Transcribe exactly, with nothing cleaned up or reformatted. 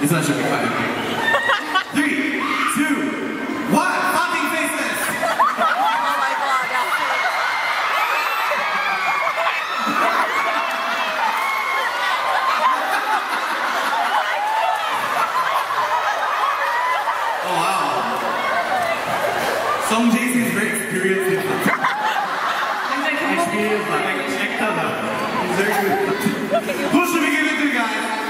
This one should be fine. Three, two, one. Fucking faceless. Oh my god, yeah. Oh wow. Song J C is very experienced. Experience like actor. He's very good. Who should we give it to, guys?